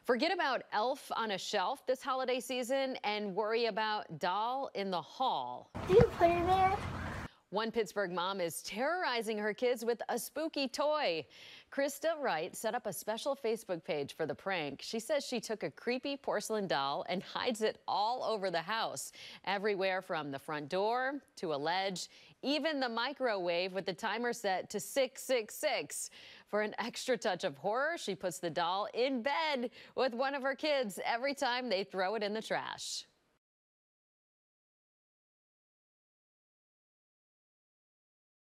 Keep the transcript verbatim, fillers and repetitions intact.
Forget about elf on a shelf this holiday season and worry about doll in the hall. Do you play there? One Pittsburgh mom is terrorizing her kids with a spooky toy. Krista Wright set up a special Facebook page for the prank. She says she took a creepy porcelain doll and hides it all over the house, everywhere from the front door to a ledge, even the microwave with the timer set to six six six. For an extra touch of horror, she puts the doll in bed with one of her kids every time they throw it in the trash.